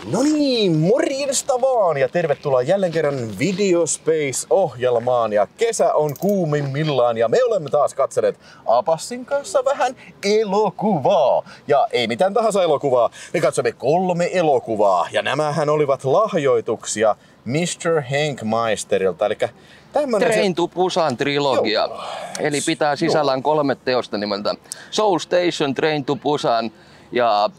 No niin, morjesta vaan ja tervetuloa jälleen kerran Videospace-ohjelmaan ja kesä on kuumimmillaan ja me olemme taas katselleet Apassin kanssa vähän elokuvaa. Ja ei mitään tahansa elokuvaa, me katsomme 3 elokuvaa ja nämähän olivat lahjoituksia Mr. Hank Meisterilta, eli Train to Busan trilogia. Joo. Eli pitää sisällään 3 teosta nimeltä Seoul Station, Train to Busan ja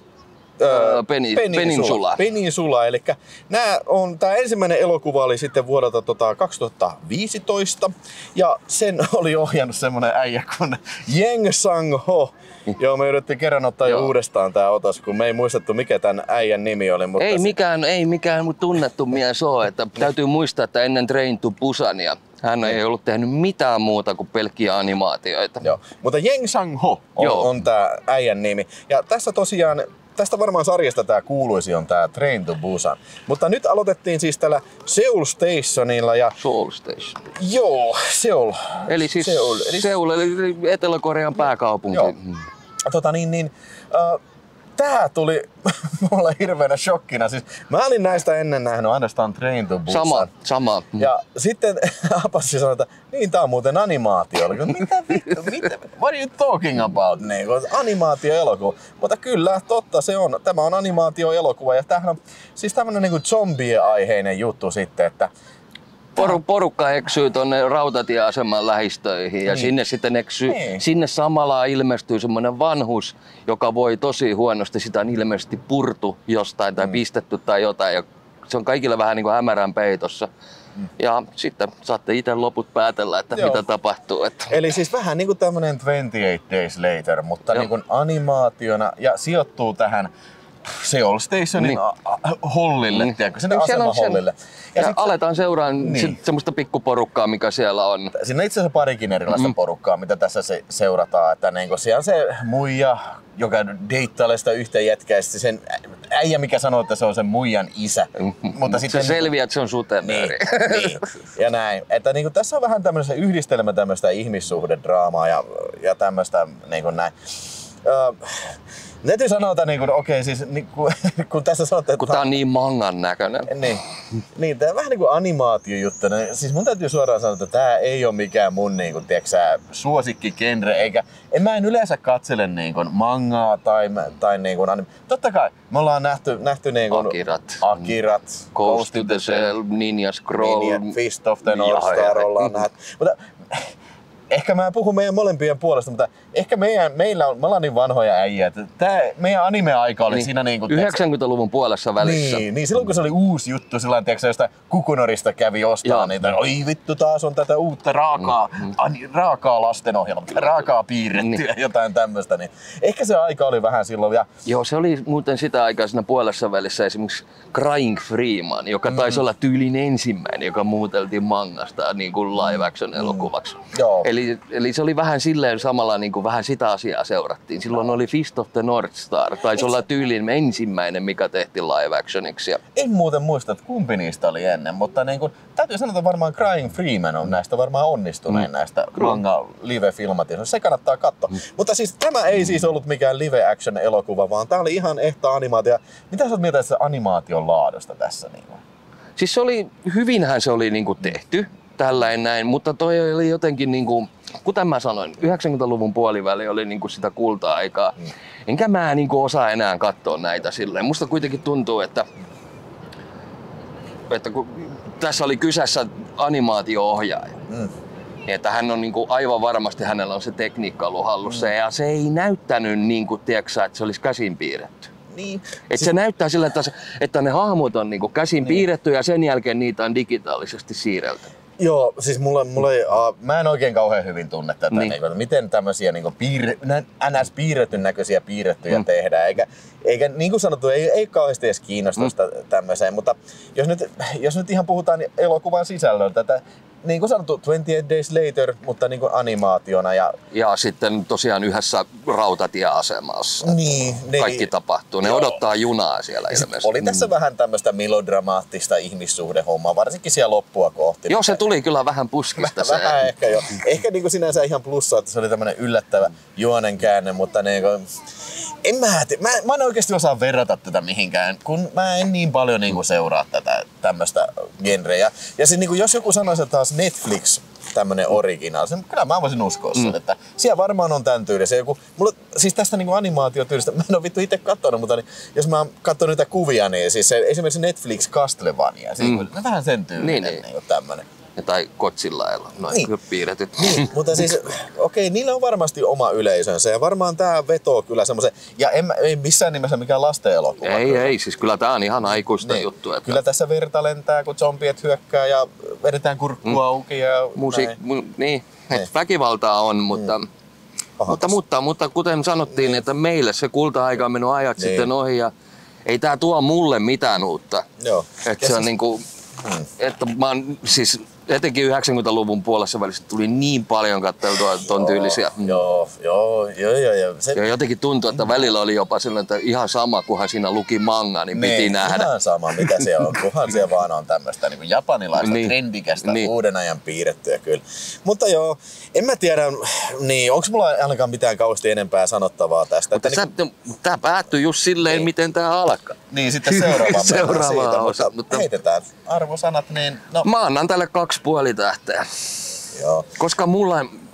Peninsula. Eli tämä ensimmäinen elokuva oli sitten vuodelta 2015 ja sen oli ohjannut semmonen äijä kuin Jeng Sang-ho. Joo, me yritettiin kerran ottaa jo uudestaan tää otos, kun me ei muistettu mikä tän äijän nimi oli. Mutta ei mikään tunnettu mies ole. Että täytyy muistaa, että ennen Train to Busania hän ei ollut tehnyt mitään muuta kuin pelkkiä animaatioita. Joo, mutta Jeng Sang-ho on tää äijän nimi. Ja tässä tosiaan tästä varmaan sarjasta tää kuuluisi on tää Train to Busan. Mutta nyt aloitettiin siis tällä Seoul Stationilla ja... Seoul Station. Joo, Seoul. Eli siis Seoul eli Etelä-Korean pääkaupunki. Joo. Tää tuli mulle hirveänä shokkina. Siis mä olin näistä ennen nähnyt ainoastaan Train to Busan. Sama. Ja sitten Apassi sanoi, että niin tää on muuten animaatio. Mitä? What are you talking about? Animaatioelokuva. Mutta kyllä, totta se on. Tämä on animaatioelokuva ja tämähän on siis tämmönen niinku zombie-aiheinen juttu sitten, että porukka eksyy tonne rautatieaseman lähistöihin ja sinne sitten sinne samalla ilmestyy semmoinen vanhus, joka voi tosi huonosti, sitä on ilmeisesti purtu jostain tai pistetty tai jotain ja se on kaikille vähän niin kuin hämärän peitossa. Ja sitten saatte itse loput päätellä, että mitä tapahtuu. Eli siis vähän niin kuin tämmönen 28 Days Later, mutta niin kuin animaationa ja sijoittuu tähän Seoul Stationin hollille, tiedätkö, sinne asemahollille. Ja aletaan seuraamaan semmoista pikkuporukkaa, mikä siellä on. Siinä on itse asiassa parikin erilaista porukkaa, mitä tässä seurataan. Että niin siellä on se muija, joka deittailee sitä yhtä jätkää, sen äijä, mikä sanoo, että se on sen muijan isä. Mutta sitten se selviää, että se on sutenööri. Niin. Ja näin. Että niin tässä on vähän tämmöistä yhdistelmä tämmöistä ihmissuhdedraamaa ja tämmöistä niin näin. Täytyy sanoa, että siis, kun tässä sanotaan, kun tää on niin mangan näköinen. Niin, tää on vähän niin kuin animaatiojuttu. Siis mun täytyy suoraan sanoa, että tää ei ole mikään mun suosikkigenre, mä en yleensä katsele mangaa tai totta kai me ollaan nähty Akirat, Ghost to the Shell, Ninja Scroll, Fist of the North Star ollaan nähty. Mutta ehkä mä puhun meidän molempien puolesta, mutta ehkä me ollaan niin vanhoja äijä, että meidän anime-aika oli siinä 90-luvun puolessa välissä. Niin, silloin kun se oli uusi juttu, silloin jostain Kukunorista kävi ostaa niitä. Oi vittu, taas on tätä uutta raakaa lastenohjelmaa, raakaa piirrettyä, jotain tämmöistä. Niin ehkä se aika oli vähän silloin. Joo, se oli muuten sitä aikaa siinä puolessa välissä esimerkiksi Crying Freeman, joka taisi olla tyylin ensimmäinen, joka muuteltiin mangasta niin kuin live action elokuvaksi. Joo. Eli se oli vähän silleen samalla niin kuin vähän sitä asiaa seurattiin. Silloin oli Fist of the North Star, taisi olla tyylin ensimmäinen, mikä tehtiin live actioniksi. En muuten muista, että kumpi niistä oli ennen, mutta täytyy sanoa, että varmaan Crying Freeman on näistä varmaan onnistunein näistä manga live-filmatioista. Se kannattaa katsoa. Mutta siis tämä ei siis ollut mikään live action elokuva, vaan tämä oli ihan ehta animaatio. Mitä sä oot mieltä tästä animaation laadusta tässä? Siis hyvinhän se oli tehty. Tällainen näin, mutta toi oli jotenkin kuten mä sanoin, 90-luvun puoliväli oli sitä kulta-aikaa. Enkä mä osaa enää katsoa näitä silleen. Musta kuitenkin tuntuu, että kun tässä oli kyseessä animaatio-ohjaaja. Että hän on aivan varmasti, hänellä on se tekniikka ollut hallussa ja se ei näyttänyt tiedätkö, että se olisi käsin piirretty. Niin. Että se näyttää sillä, että ne hahmot on käsin piirretty ja sen jälkeen niitä on digitaalisesti siirrelty. Joo, siis mä en oikein kauhean hyvin tunne tätä, miten tämmöisiä NS-piirretyn näköisiä piirrettyjä tehdään, eikä niin kuin sanottu, ei kauheasti edes kiinnostusta tämmöiseen, mutta jos nyt ihan puhutaan elokuvan sisällöltä, että niin kuin sanottu 28 Days Later, mutta animaationa. Ja sitten tosiaan yhdessä rautatieasemassa. Kaikki tapahtuu. Ne odottaa junaa siellä ilmeisesti. Oli tässä vähän tämmöistä melodramaattista ihmissuhdehommaa, varsinkin siellä loppua kohti. Joo, se tuli kyllä vähän puskista. Vähän ehkä jo. Ehkä sinänsä ihan plussa, että se oli tämmöinen yllättävä juonenkäänne, mutta Mä en oikeesti osaa verrata tätä mihinkään, kun mä en niin paljon niinku seuraa tätä tämmöstä genreä. Ja siis niinku, jos joku sanoisi, että taas Netflix tämmönen original, niin kyllä mä voisin uskoa sen, että siellä varmaan on tän tyylisiä. Mulla, siis tästä niinku animaatiotyylistä, mä en oo vittu ite kattonut, mutta niin, jos mä oon kattonut niitä kuvia, niin siis se, esimerkiksi Netflix Castlevania, se vähän sen tyylinen niinku tämmönen. Tai Godzillailla, noin piirretyt. Niin, mutta siis okei, niillä on varmasti oma yleisönsä ja varmaan tää vetoo kyllä semmoisen, ja ei missään nimessä mikään lasten elokuva. Ei, siis kyllä tää on ihan aikuista juttu. Että... Kyllä tässä verta lentää, kun zombiet hyökkää ja vedetään kurkkua auki ja niin, väkivaltaa on, mutta kuten sanottiin, että meille se kulta-aika on mennyt ajat sitten ohi ja ei tää tuo mulle mitään uutta. Joo. Että se on niinku, että mä oon siis etenkin 90-luvun puolessa välissä tuli niin paljon katteltua ton tyylisiä. Joo. Ja jotenkin tuntui, että välillä oli jopa sellainen, että ihan sama, kunhan siinä luki manga, niin piti nähdä. Ihan sama, mitä se on, kunhan se vaan on tämmöistä niin japanilaista trendikästä, uuden ajan piirrettyä kyllä. Mutta joo, en mä tiedä, niin onko mulla ainakaan mitään kauheasti enempää sanottavaa tästä. Mutta tää päättyy just silleen, miten tää alkaa. Niin, sitten seuraava osa. Mutta heitetään arvosanat, niin no. Mä annan tälle 2,5 tähteä. Joo. Koska mulla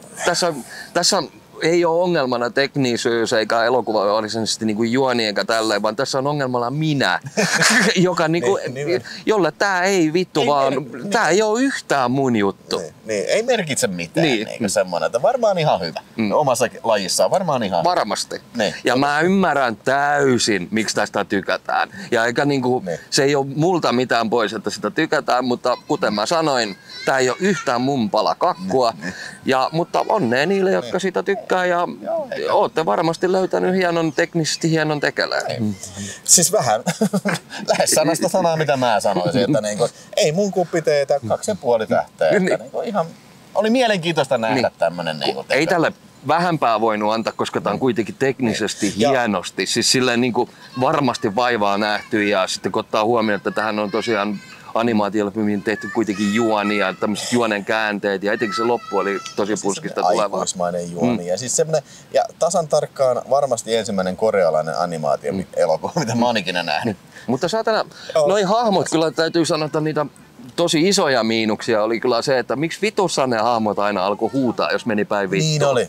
tässä ei ole ongelmana teknisyys eikä elokuva varsinaisesti niinku juoni eikä tälleen, vaan tässä on ongelmana minä, joka niinku, jolle tää ei vittu vaan, tää ei ole yhtään mun juttu. Niin, ei merkitse mitään, niin semmoinen, että varmaan ihan hyvä. Omassa lajissaan varmaan ihan hyvä. Varmasti. Ja mä ymmärrän täysin, miksi tästä tykätään. Ja eikä niinku, se ei ole multa mitään pois, että sitä tykätään, mutta kuten mä sanoin, tää ei ole yhtään mun pala kakkua. Mutta onnea niille, jotka sitä tykkää. Ja ootte varmasti löytänyt teknisesti hienon tekeleen. Siis vähän lähes sanasta sanaa, mitä mä sanoisin, että niinku, ei mun kuppiteetä 2,5 tähteä. Niinku ihan, oli mielenkiintoista nähdä tämmönen. Niinku, ei tälle vähempää voinut antaa, koska tää on kuitenkin teknisesti hienosti. Siis silleen niinku varmasti vaivaa nähty ja sitten kun ottaa huomioon, että tähän on tosiaan animaatiolla tehty kuitenkin juonia, tämmöiset juonen käänteet ja etenkin se loppu oli tosi puskista tulevaa. Aikuismainen juoni ja siis semmoinen, ja tasan tarkkaan varmasti ensimmäinen korealainen animaatio-elokuva, mitä mä oon ikinä nähnyt. Mutta saatana, noi hahmot kyllä täytyy sanoa, että niitä tosi isoja miinuksia oli kyllä se, että miksi vitussa ne hahmot aina alkoi huutaa, jos meni päin vittuun. Niin oli,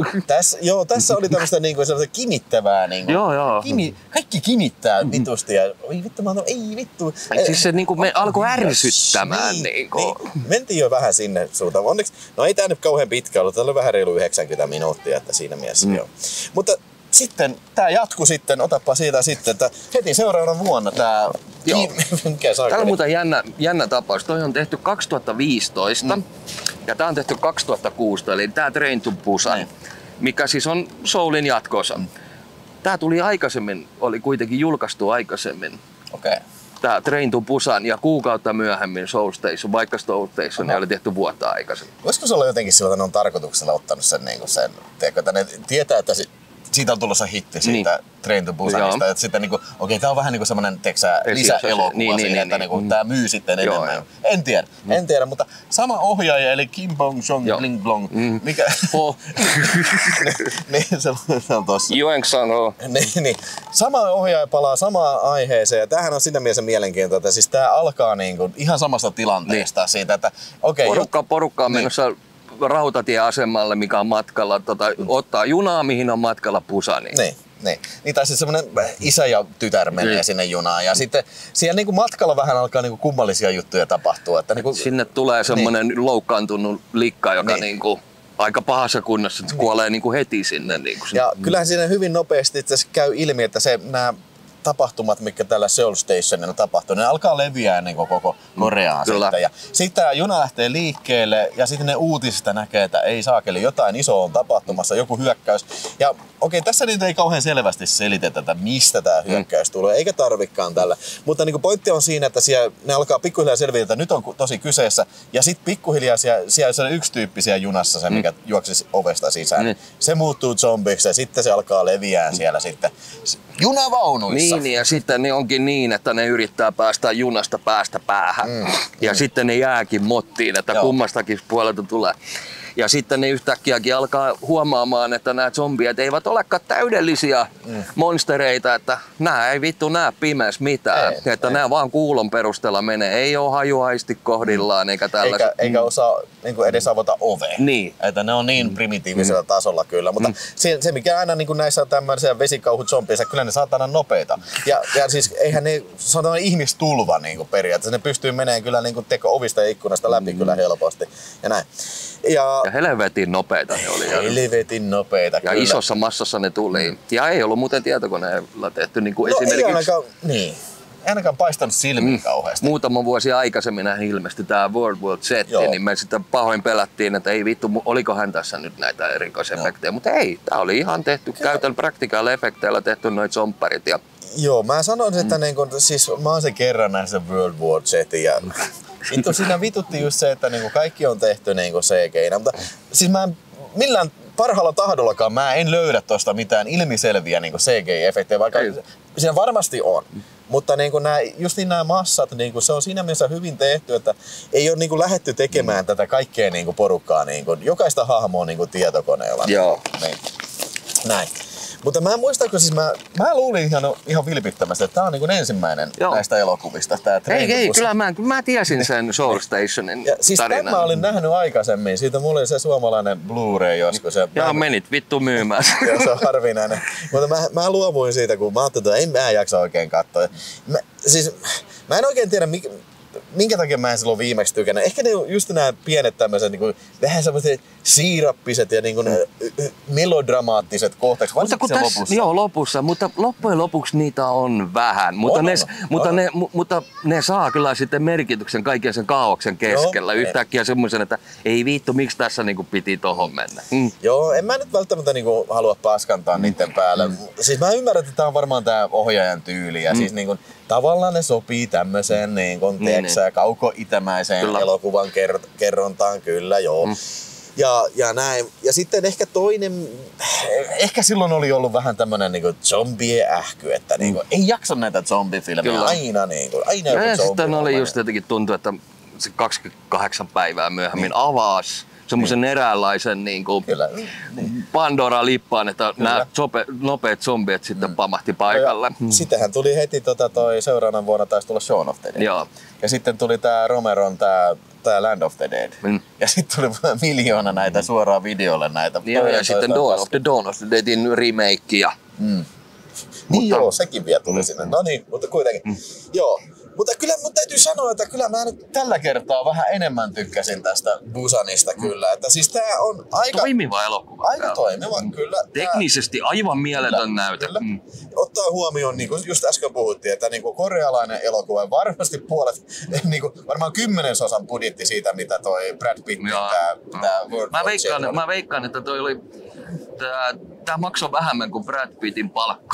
tässä oli tämmöistä niinku sellaista kinittävää. Niinku, kaikki kinittää vitusti ja oi vittu, mä oon, ei vittu. Siis se niinku me alkoi ärsyttämään. Niin. Mentiin jo vähän sinne suuntaan. Onneksi, no ei tää nyt kauhean pitkä ollut, täällä oli vähän reilu 90 minuuttia, että siinä mielessä joo. Mutta sitten tää jatkui sitten, otapa siitä sitten, että heti seuraavana vuonna tää... Täällä on muuten jännä tapaus. Toi on tehty 2015 ja tää on tehty 2006, eli tää Train to Busan, mikä siis on Soulin jatko-osa. Tää tuli aikaisemmin, oli kuitenkin julkaistu aikaisemmin. Tää Train to Busan ja kuukautta myöhemmin Soul Station, vaikka Soul Station oli tehty vuotta aikaisemmin. Voisiko se olla jotenkin sillä, että ne on tarkoituksella ottanut sen, niin kuin sen että ne tietää, että siitä on tulossa hitti siitä Train to Busanista, että sitten niinku, tää on vähän niinku semmonen lisäelokuva siihen, että niinku tää myy sitten enemmän. En tiedä, mutta sama ohjaaja eli Kim Bong-jong Bling Blong, mikä... niin, se on tossa. Yueng Sang-ho. Niin, sama ohjaaja palaa samaan aiheeseen ja tämähän on siinä mielessä mielenkiintoista, että siis tää alkaa niinku ihan samasta tilanteesta siitä, että porukka on menossa rautatieasemalle, mikä on matkalla, ottaa junaa, mihin on matkalla Busaniin. Niin, tai siis semmoinen isä ja tytär menee sinne junaan ja sitten siellä niinku matkalla vähän alkaa niinku kummallisia juttuja tapahtua. Että niinku, sinne tulee semmoinen loukkaantunut likka, joka niinku aika pahassa kunnossa kuolee niinku heti sinne. Niinku. Ja kyllähän siinä hyvin nopeasti käy ilmi, että nämä tapahtumat, mitkä tällä Seoul Stationilla tapahtuu, ne alkaa leviää niin koko Koreaan sitten. Ja sitten tämä juna lähtee liikkeelle ja sitten ne uutisista näkee, että ei saakeli, jotain isoa on tapahtumassa, joku hyökkäys. Ja tässä nyt ei kauhean selvästi selitetä, että mistä tämä hyökkäys tulee, eikä tarvikaan tällä. Mutta niin pointti on siinä, että ne alkaa pikkuhiljaa selvitä, että nyt on tosi kyseessä. Ja sitten pikkuhiljaa siellä on yksi tyyppi siellä junassa, se mikä juoksisi ovesta sisään. Se muuttuu zombiksi ja sitten se alkaa leviää siellä sitten junavaunuissa. Niin, ja sitten ne onkin niin, että ne yrittää päästä junasta päästä päähän. Ja sitten ne jääkin mottiin, että kummastakin puolelta tulee. Ja sitten ne yhtäkkiäkin alkaa huomaamaan, että nämä zombiet eivät olekaan täydellisiä monstereita, että nämä ei vittu näe pimeässä mitään. Että nämä vaan kuulon perusteella menee. Ei ole hajuaisti kohdillaan eikä tällaista. Eikä osaa niin edes avata ovea. Niin. Että ne on niin primitiivisellä tasolla kyllä. Mutta se mikä aina niin näissä on tämmöisiä vesikauhuzombeissa, kyllä ne saatana nopeita. Ja siis eihän ne, se on ihmistulva niin periaatteessa. Ne pystyy menemään kyllä niin teko ovista ja ikkunasta läpi kyllä helposti. Ja näin. Ja helvetin nopeita ne oli. Helvetin nopeita, ja kyllä. Isossa massassa ne tuli. Ja ei ollut muuten tietokoneella tehty niin kuin esimerkiksi. Ei ainakaan paistanut silmiin kauheasti. Muutama vuosi aikaisemmin ilmestyi tämä World War Z, niin me sitten pahoin pelättiin, että ei vittu, olikohan tässä nyt näitä erikoisefektejä. Mutta ei, tämä oli ihan tehty käytön practical-efekteillä tehty noit zompparit. Ja joo, mä sanoin, että siis mä oon sen kerran näissä World War Z ja vittu siinä vitutti just se, että kaikki on tehty CG:nä, mutta siis mä millään parhaalla tahdollakaan mä en löydä tosta mitään ilmiselviä CGI-efektejä, vaikka siinä varmasti on. Mutta justiin nämä massat, se on siinä mielessä hyvin tehty, että ei ole lähdetty tekemään tätä kaikkea porukkaa, jokaista hahmoa tietokoneella. Joo. Näin. Mutta mä muistan, kun siis mä luulin ihan vilpittömästi, että tää on ensimmäinen näistä elokuvista. Tää ei, kyllä mä tiesin sen Soul Stationin ja siis tarinan. Mä olin nähnyt aikaisemmin, siitä mulla oli se suomalainen Blu-ray joskus. Ja menit vittu myymään. Joo, se on harvinainen. Mutta mä luovuin siitä, kun mä ajattelin, että en mä jaksa oikein katsoa. Mä en oikein tiedä, minkä takia mä en silloin viimeksi tykännyt. Ehkä ne just nämä pienet tämmöiset vähän semmoiset siirappiset ja melodramaattiset kohtaukset, varsinkin se lopussa. Joo, lopussa, mutta loppujen lopuksi niitä on vähän. Mutta ne saa kyllä sitten merkityksen kaiken sen kaaoksen keskellä. Yhtäkkiä semmoisen, että ei vittu, miksi tässä piti tohon mennä. Joo, en mä nyt välttämättä halua paskantaa niiden päälle. Siis mä ymmärrän, että tää on varmaan tää ohjaajan tyyli. Ja siis tavallaan ne sopii tämmöiseen kauko-itämäiseen elokuvan kerrontaan, kyllä joo. Ja näin. Ja sitten ehkä toinen, ehkä silloin oli ollut vähän tämmönen zombie-ähky, että ei jaksa näitä zombifilmejä aina ja sitten oli just jotenkin tuntuu, että se 28 päivää myöhemmin avasi semmoisen eräänlaisen Pandora-lippaan, että nämä nopeat zombiet sitten pamahti paikalle. Sittenhän tuli heti toi seuraavana vuonna taisi tulla Shaun of the Dead. Joo. Ja sitten tuli tää Romeron tää Land of the Dead. Ja sitten tuli miljoona näitä suoraan videolle näitä. Ja sitten Dawn of the Deadin remake. Niin joo, sekin vielä tuli sinne. No niin, mutta kuitenkin. Joo. Mutta kyllä mun täytyy sanoa, että kyllä mä nyt tällä kertaa vähän enemmän tykkäsin tästä Busanista kyllä. Että siis tää on aika toimiva elokuva. Aika toimiva, kyllä. Teknisesti aivan mieletön näyte. Kyllä. Ottaa huomioon, niin kuin just äsken puhuttiin, että korealainen elokuva varmasti puolet, varmaan 10% budjetti siitä, mitä toi Brad Pitt tää World War Z. Mä veikkaan, että toi oli tää maksoi vähemmän kuin Brad Pittin palkka.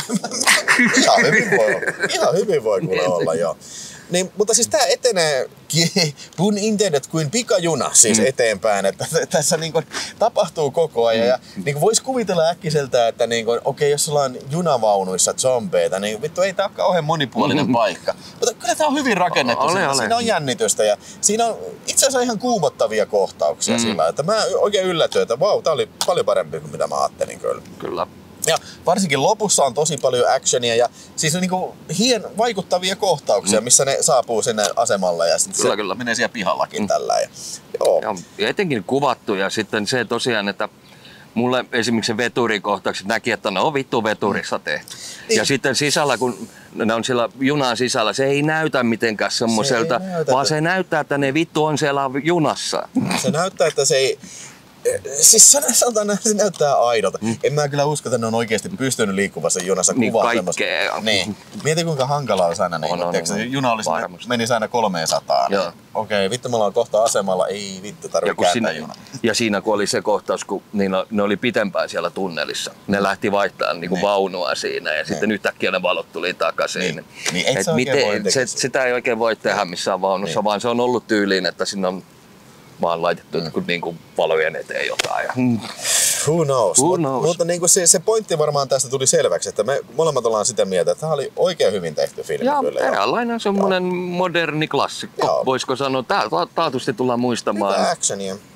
Ihan hyvin voi kuule olla, joo. Niin, mutta siis tää etenee pun intended kuin pikajuna siis eteenpäin, että tässä tapahtuu koko ajan ja vois kuvitella äkkiseltä, että okei, jos ollaan junavaunuissa zombeita, niin vittu ei tää ole kauhean monipuolinen paikka. Mutta kyllä tää on hyvin rakennettu, siinä on jännitystä ja siinä on itse asiassa ihan kuumottavia kohtauksia sillä, että mä oikein yllätyin, että vau, tää oli paljon parempi kuin mitä mä ajattelin kyllä. Ja varsinkin lopussa on tosi paljon actionia ja siis vaikuttavia kohtauksia, missä ne saapuu sinne asemalle ja sitten se menee siellä pihallakin tällä. Ja etenkin kuvattu ja sitten se tosiaan, että mulle esimerkiksi se veturikohtaukset näki, että ne on vittu veturissa tehty. Ja sitten sisällä, kun ne on siellä junan sisällä, se ei näytä mitenkään semmoiselta, vaan se näyttää, että ne vittu on siellä junassa. Se näyttää, että se ei... Siis sanotaan, että se näyttää aidolta. En mä kyllä usko, että ne on oikeasti pystynyt liikkuvassa junassa kuvaa kaikkea. Niin. Mieti kuinka hankalaa olisi aina juna olisi menisi aina 300. Okei, vittu me ollaan kohta asemalla, ei vittu tarvitse kääntää junaa. Ja siinä kun oli se kohtaus, kun ne oli pitempään siellä tunnelissa. Ne lähti vaihtamaan vaunua siinä ja sitten yhtäkkiä ne valot tuli takaisin. Sitä ei oikein voi tehdä missään vaunussa, vaan se on ollut tyyliin, että sinne on vaan laitettu valojen eteen jotain. Who knows? Mutta se pointti varmaan tästä tuli selväksi, että me molemmat ollaan sitä mieltä, että tämä oli oikein hyvin tehty filmi. Ja eräänlainen semmoinen moderni klassikko, voisiko sanoa. Taatusti tullaan muistamaan. Hyvä actionia.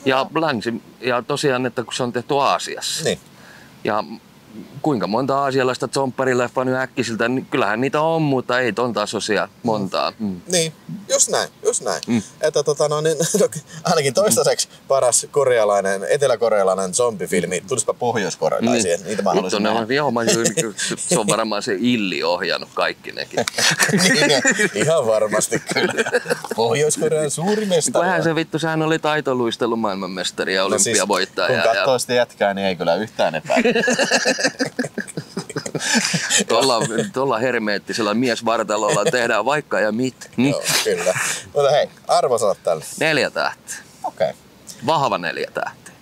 Ja ja tosiaan, että kun se on tehty Aasiassa. Niin. Ja kuinka monta aasialaista zombie-leffaa nyt äkkisiltä, niin kyllähän niitä on, mutta ei ton tasoisia montaa. Niin, just näin. Että niin, ainakin toistaiseksi paras korealainen, eteläkorealainen zombifilmi, tulispa pohjoiskorealaisia, niitä mä haluaisin nähdä. Se on varmaan se Illi ohjannut kaikki nekin. Niin, ihan varmasti kyllä. Pohjois-Korean suuri mestari. Vähän se vittu, sehän oli taitoluistelun maailmanmestari ja olympiavoittaja. Kun katsoo sitä jätkää, niin ei kyllä yhtään epäile. Tuolla hermeettisellä miesvartalolla tehdään vaikka ja mit. Joo, kyllä. Mutta hei, arvosanat tälle. 4 tähteä. Okei. Vahva 4 tähteä.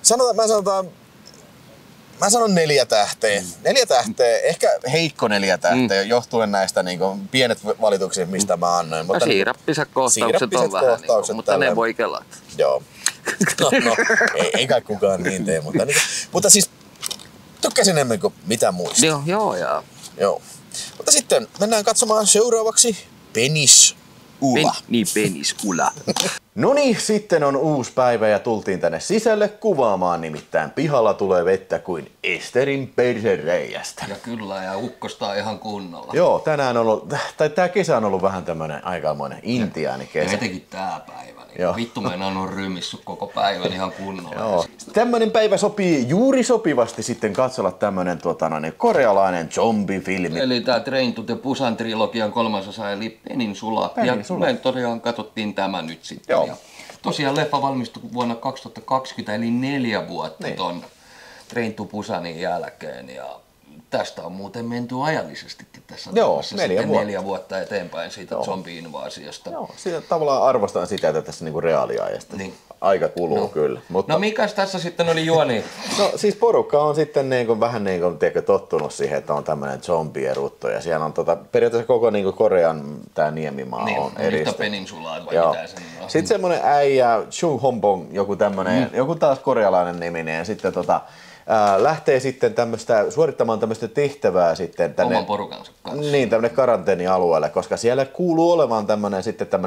Mä sanon 4 tähteä. 4 tähteä, ehkä heikko 4 tähteä, johtuen näistä pienet valitukset, mistä mä annoin. Mutta siirappiset kohtaukset on vähän, mutta ne voi kelata. Joo. No, ei kai kukaan niin tee, mutta siis tykkäsin enemmän kuin mitä muista. Joo. Mutta sitten mennään katsomaan seuraavaksi Penisula. Penisula. No niin, sitten on uusi päivä ja tultiin tänne sisälle kuvaamaan, nimittäin pihalla tulee vettä kuin Esterin persereiästä. Ja kyllä, ja ukkostaa ihan kunnolla. Joo, tää kesä on ollut vähän tämmönen aikamoinen intiaanikesä. Ja etenkin tää päivä. Niin vittu mä en ole rymissyt koko päivän ihan kunnolla. Joo. Tämmönen päivä sopii juuri sopivasti sitten katsella tämmönen korealainen zombifilmi. Eli tää Train to Busan trilogian 3. osa eli Peninsula. Ja me tosiaan katsottiin tämä nyt sitten. Joo. Ja tosiaan leffa valmistui vuonna 2020 eli 4 vuotta ton Train to Busanin jälkeen. Ja tästä on muuten menty ajallisestikin tässä. Joo, 4 vuotta eteenpäin siitä zombi-invaasiosta. Joo, siitä tavallaan arvostan sitä, että tässä reaaliajasta aika kuluu kyllä. Mutta... No mikäs tässä sitten oli juoni? No siis porukka on sitten vähän tottunut siihen, että on tämmöinen zombierutto ja siellä on periaatteessa koko Korean tää niemimaa on eristetty. Peninsulaa vai mitä sen on? Sitten semmonen äijä, Chung Hombong, joku tämmönen, joku taas korealainen niminen ja sitten lähtee sitten suorittamaan tämmöistä tehtävää sitten tänne oman porukansa kanssa. Niin, tämmöinen karanteenialueelle, koska siellä kuuluu olemaan tämmöinen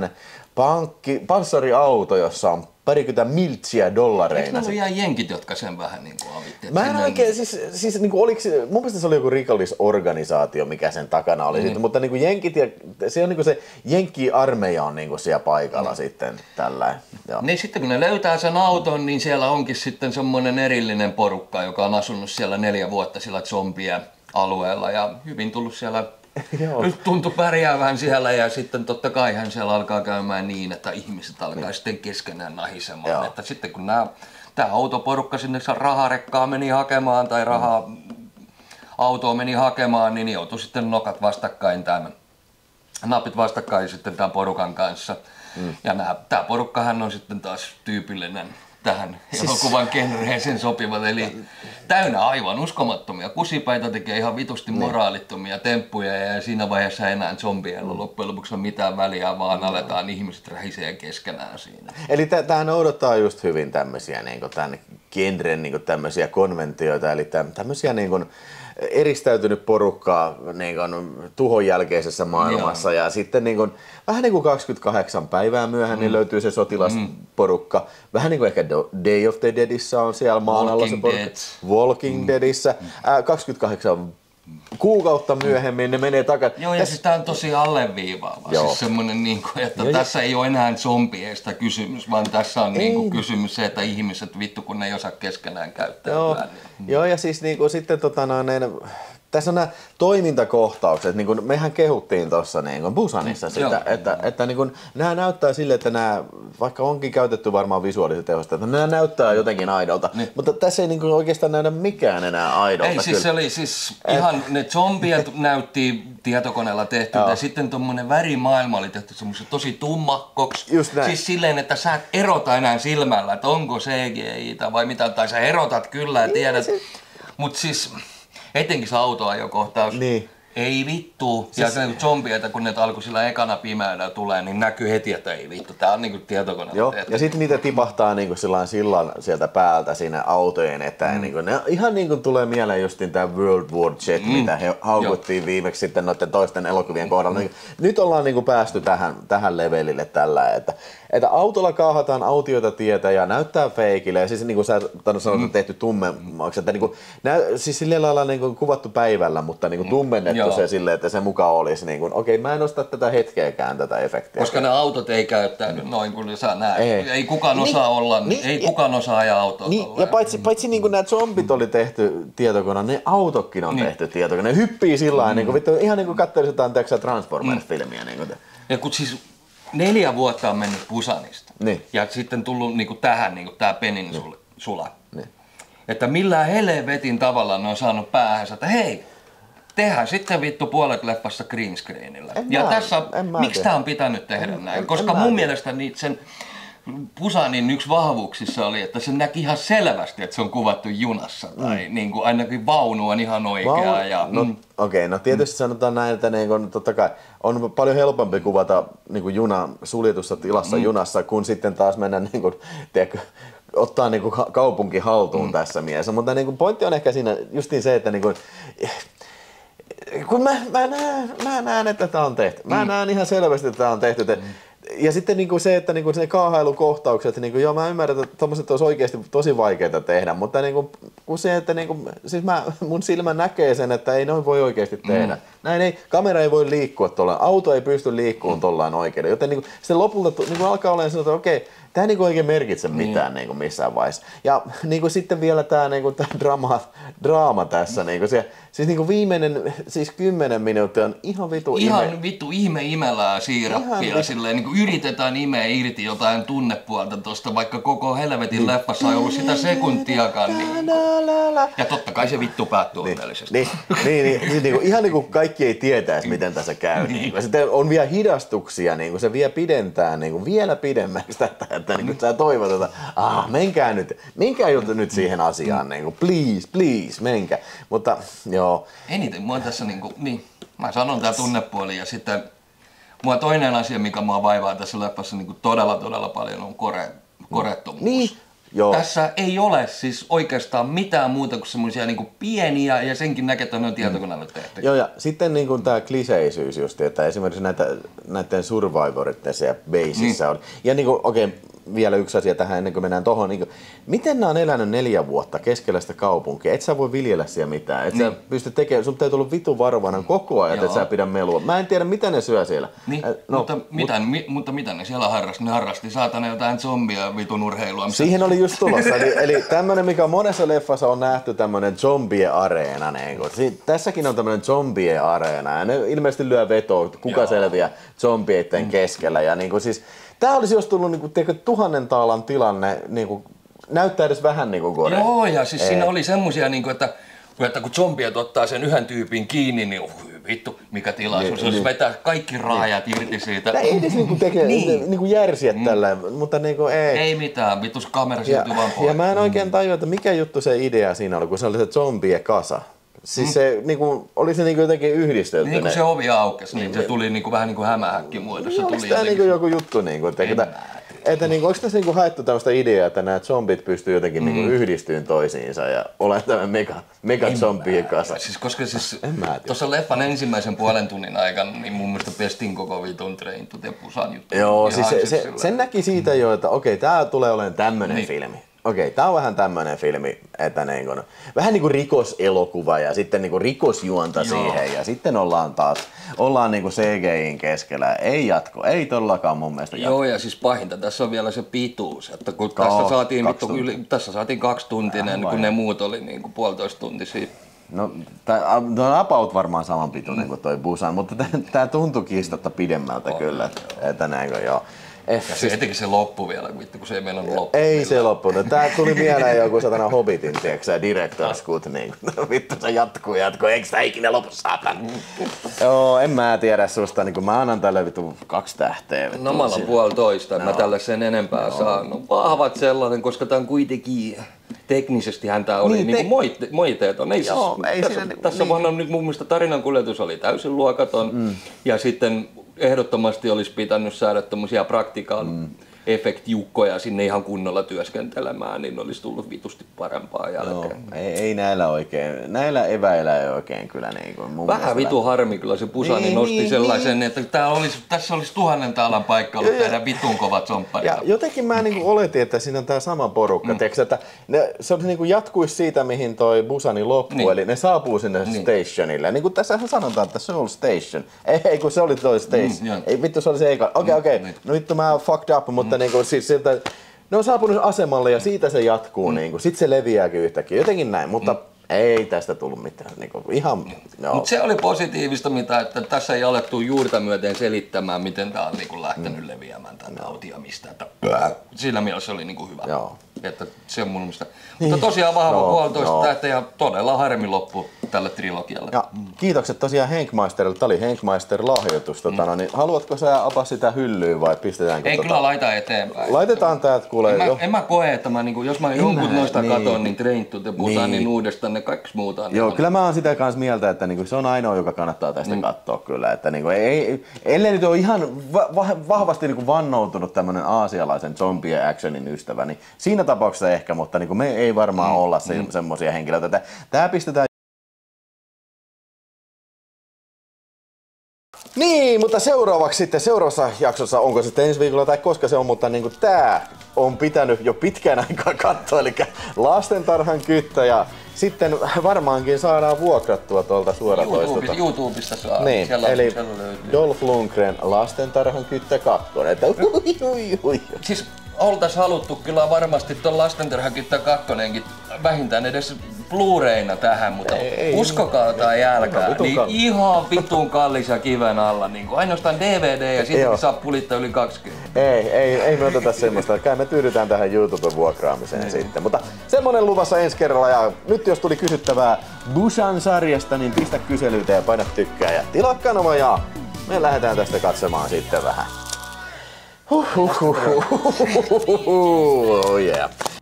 panssariauto, jossa on $20 miltsiä. Eikö ne ollut ihan jenkit, jotka sen vähän avitti? Mä en oikein, siis oliko mun mielestä se oli joku rikollisorganisaatio, mikä sen takana oli sitten, mutta jenkit ja se on se jenkki-armeija on siellä paikalla sitten tällä. Niin sitten kun ne löytää sen auton, niin siellä onkin sitten semmoinen erillinen porukka, joka on asunut siellä 4 vuotta sillä zombien alueella ja hyvin tullut siellä. Nyt tuntui pärjäävän siellä ja sitten totta kai hän siellä alkaa käymään niin, että ihmiset alkaa sitten keskenään nahisemaan. Että sitten kun tämä autoporukka sinne raharekkaa meni hakemaan tai autoa meni hakemaan, niin joutui sitten napit vastakkain sitten tämän porukan kanssa. Ja tämä porukkahan on sitten taas tyypillinen tähän elokuvan genreeseen sopivat, eli täynnä aivan uskomattomia kusipäitä, tekee ihan vitusti moraalittomia temppuja ja siinä vaiheessa enää zombieilla loppujen lopuksi on mitään väliä, vaan aletaan ihmiset rähisee keskenään siinä. Eli tämä noudattaa just hyvin tämmöisiä tämän genren tämmöisiä konventioita, eli tämmöisiä eristäytynyt porukkaa tuhon jälkeisessä maailmassa ja sitten vähän 28 päivää myöhemmin löytyy se sotilasporukka. Vähän ehkä Day of the Deadissä on siellä maan alla se porukka. Walking Deadissä. 28 kuukautta myöhemmin ne menee takaisin. Joo, ja siis tää on tosi alleviivaava. Siis semmonen, että tässä ei ole enää zombieista kysymys, vaan tässä on kysymys se, että ihmiset vittu kun ne ei osaa keskenään käyttää. Joo, ja siis sitten tässä on nämä toimintakohtaukset, mehän kehuttiin tuossa Busanissa sitä, että nämä näyttää sille, että nämä, vaikka onkin käytetty varmaan visuaalisia tehosta, että nämä näyttää jotenkin aidolta, mutta tässä ei oikeastaan näydä mikään enää aidolta. Ei, siis se oli ihan, ne zombiet näytti tietokoneella tehty ja sitten tuommoinen värimaailma oli tehty semmoisen tosi tummakkoksi. Siis silleen, että sä et erota enää silmällä, että onko CGI-tä vai mitä, tai sä erotat kyllä ja tiedät, mutta siis... Etenkin se autoajokohtaus. Niin. Ei vittu. Ja se zombieita, kun ne alkoi sillä ekana pimeällä tulee, niin näkyy heti, että ei vittu. Tää on tietokoneella tehty. Ja sitten niitä tipahtaa sillan sieltä päältä sinne autojen eteen. Ne ihan tulee mieleen justiin tää World War Z, mitä he haukuttiin viimeksi sitten noiden toisten elokuvien kohdalla. Nyt ollaan päästy tähän levelille tällä, että että autolla kaahataan autioita tietä ja näyttää feikille ja siis niin kuin sä sanoit, tehty tummemmaksi, että niin kuin, siis sillä lailla niin kuin kuvattu päivällä, mutta niin kuin tummennettu se silleen, että se mukaan olisi niin kuin, okei, mä en osta tätä hetkeäkään tätä efektiä. Koska ne autot ei käyttäydy noin kuin sä näet. Ei kukaan osaa olla, ei kukaan osaa ajaa autoa. Ja paitsi niin kuin nämä zombit oli tehty tietokoneella, ne autotkin on tehty tietokoneella. Ne hyppii sillä lailla, niin kuin, ihan niin kuin katselisi jotain Transformers-filmiä. Niin kuin ja kun siis 4 vuotta on mennyt Busanista ja sitten tullut niin kuin tähän niin kuin tää peninsula. Että millään helvetin tavalla ne on saanut päähänsä, että hei, tehdään sitten vittu puolet leffassa green screenillä. Ja tässä, miksi tää on pitänyt tehdä näin? Koska mun mielestä sen Busanin yksi vahvuuksissa oli, että se näki ihan selvästi, että se on kuvattu junassa. Tai niin kuin ainakin vaunu on ihan oikea. No tietysti sanotaan näin, että niin kuin, totta kai on paljon helpompi kuvata niin kuin suljetussa tilassa junassa, kun sitten taas mennä niin kuin, ottaa niin kuin kaupunki haltuun tässä mielessä. Mutta niin kuin pointti on ehkä siinä justiin se, että niin kuin, kun mä näen, että tämä on tehty. Mä näen ihan selvästi, että tämä on tehty. Ja sitten niinku se, että niinku se kaahailukohtaukset, niinku, joo mä ymmärrän, että tommoset olisi oikeasti tosi vaikeita tehdä, mutta niinku, kun se, että niinku, siis mun silmä näkee sen, että ei noin voi oikeasti tehdä. Näin ei, kamera ei voi liikkua tollaan, auto ei pysty liikkumaan tollaan oikein, joten niinku, sitten lopulta niinku alkaa olla sellainen, että okei, tämä ei niinku oikein merkitse mitään niinku missään vaiheessa. Ja niinku sitten vielä tämä niinku, draama tässä, niinku, siis niinku viimeinen, siis 10 minuuttia on ihan vitu imelää siirappia, silleen niinku yritetään imeä irti jotain tunnepuolta tosta, vaikka koko helvetin leffassa ei ollut sitä sekuntiakaan. Ja totta kai se vittu päättyy onnellisesti. Niin, ihan niin kuin kaikki ei tietäisi, miten tässä käy. Niin. Sitten on vielä hidastuksia, niin se vie pidentää niin vielä pidemmäksi tätä, että niin sä toivot, että menkää nyt siihen asiaan, niin please, menkää. Mutta joo. Eniten mua tässä mä sanon tää tunnepuoli ja sitten mua toinen asia, mikä mua vaivaa tässä leffassa todella paljon on koreettomuus. Niin. Joo. Tässä ei ole siis oikeastaan mitään muuta kuin semmoisia pieniä ja senkin näkee, että ne on tietokoneella tehty. Joo, ja sitten tämä kliseisyys just, että esimerkiksi näiden survivoritten siellä baseissa on. Ja vielä yksi asia tähän ennen kuin mennään tohon. Miten nämä on elänyt 4 vuotta keskellä sitä kaupunkia? Et sä voi viljellä siellä mitään. Et sä pysty tekemään, sun täytyy olla vitun varovainen koko ajan, että sä pidä melua. Mä en tiedä, mitä ne syö siellä. Niin, mutta mitä ne siellä harrasti? Ne harrasti saatana jotain zombia vitun urheilua. Siihen oli just tulossa. eli tämmönen, mikä monessa leffassa on nähty, tämmönen zombie-areena. Tässäkin on tämmönen zombie-areena. Ja ne ilmeisesti lyö vetoa, kuka selviää zombieitten keskellä. Ja siis, tää olisi jos tullut 1000 taalan tilanne, näyttää edes vähän Gore. Joo, ja siis siinä oli semmosia, että kun zombiet ottaa sen yhden tyypin kiinni, niin vittu, mikä tilaisuus. Se olisi vetää kaikki raajat irti siitä. Tää ei edes tekee järsiä tällä, mutta ei. Ei mitään, vittu kamera siirtyy vaan pois. Ja mä en oikein tajua, että mikä juttu se idea siinä oli, kun se oli se zombie-kasa. Siis se oli se jotenkin yhdistelty. Niin kun se ovi aukesi, niin se tuli vähän hämähäkki muodossa. Onko tää joku juttu? Että onko tässä haettu tämmöistä ideaa, että nämä zombit pystyy jotenkin yhdistyyn toisiinsa ja olemaan tämmöinen mega zombien kasa? Siis koska tuossa leffan ensimmäisen puolen tunnin aikana niin mun mielestä pestin koko vitun Train to Busan juttu. Joo, siis sen näki siitä jo, että okei, tää tulee olemaan tämmönen filmi. Okei, tää on vähän tämmönen filmi, että vähän niinku rikoselokuva ja sitten rikosjuonta siihen ja sitten ollaan CGI:n keskellä. Ei jatko, ei todellakaan mun mielestä jatko. Joo, ja siis pahinta tässä on vielä se pituus, että kun tässä saatiin 2 tuntinen, kun ne muut oli 1,5 tuntisia. No about varmaan saman pituinen kuin toi Busan, mutta tää tuntui kiistatta pidemmältä kyllä, että näinkö joo. Ja se etenkin se loppu vielä, kun se ei meinannut loppu. Ei se loppunut. Tää tuli mieleen joku satana Hobbitin, tiiäksä, Director's Cut, vittu se jatkuu, eikö tää ikinä lopu saatana? Joo, en mä tiedä susta, mä annan tälle vittu 2 tähteä. No mä annan 1,5, mä tälle sen enempää saan. No, vahvat sellainen, koska tää on kuitenkin teknisesti tää oli moiteeton. Tässä vuonna nyt mun mielestä tarinan kuljetus oli täysin luokaton ja sitten ehdottomasti olisi pitänyt saada tommosia efektiukkoja sinne ihan kunnolla työskentelemään, niin olisi tullut vitusti parempaa jälkeen. No, ei näillä oikein, näillä eväillä ei oikein kyllä niin kuin mun vähän vitu harmi kyllä se Busani nosti sellaisen, että tässä olisi 1000 taalan paikka ollut tehdä vitun kovat sompparit. Ja jotenkin mä niin kuin oletin, että siinä on tää sama porukka, että se niin kuin jatkuisi siitä, mihin toi Busani loppui, eli ne saapuu sinne stationille. Niin kuin tässähän sanotaan, että Seoul Station. Ei kun se oli toi station. Ei vittu, se oli se eka. Okei. No vittu mä fucked up, mutta niinku siis siltä, ne on saapunut asemalle ja siitä se jatkuu niinku. Sit se leviääkin yhtäkkiä. Jotenkin näin, mutta ei tästä tullut mitään. Niinku, ihan, no. Mut se oli positiivista, että tässä ei alettu juurta myöten selittämään, miten tää on niinku lähtenyt leviämään tää tauti ja mistä. Sillä mielessä oli niinku hyvä. Joo. Että se on mun mielestä. Mutta tosiaan vahva 1,5 tähteä ja todella harmi loppu tälle trilogialle. Ja kiitokset tosiaan Henkmeisterille. Tää oli Henkmeister-lahjoitus. Niin haluatko sä apa sitä hyllyyn vai pistetäänkö? Ei kyllä laita eteenpäin. Laitetaan täältä kuule. En mä koe, että jos mä jonkun noista katon, niin Train to Busanin niin uudestaan ne kaikki muuta. Joo, kyllä mä oon sitä kanssa mieltä, että niinku se on ainoa, joka kannattaa tästä katsoa kyllä. Että niinku ellei nyt ole ihan vahvasti niinku vannoutunut tämmönen aasialaisen zombie actionin ystävä, niin siinä tapauksessa ehkä, mutta niinku me ei varmaan olla semmosia henkilöitä. Tää pistetään. Niin, mutta seuraavaksi sitten seuraavassa jaksossa, onko se sitten ensi viikolla tai koska se on, mutta niinku tää on pitänyt jo pitkän aikaa katsoa, eli Lastentarhan kyttä ja sitten varmaankin saadaan vuokrattua tuolta suoratoistolta. YouTubesta saa. Niin, siellä eli Dolph Lundgren Lastentarhan kyttä 2. Että Siis oltais haluttu kyllä varmasti ton Lastentarhan kyttä 2 vähintään edes Blu-rayna tähän, mutta uskokaa tai älkää, niin ihan vitun kallis ja kiven alla. Niin ainoastaan DVD ja sitten saa pulittaa yli 20. Ei me oteta semmoista. Kai me tyydytään tähän YouTube-vuokraamiseen sitten. Mutta semmonen luvassa ensi kerralla. Ja nyt jos tuli kysyttävää Busan-sarjasta, niin pistä kyselyitä ja paina tykkää ja tilaa kanava ja me lähdetään tästä katsomaan sitten vähän. Oh yeah.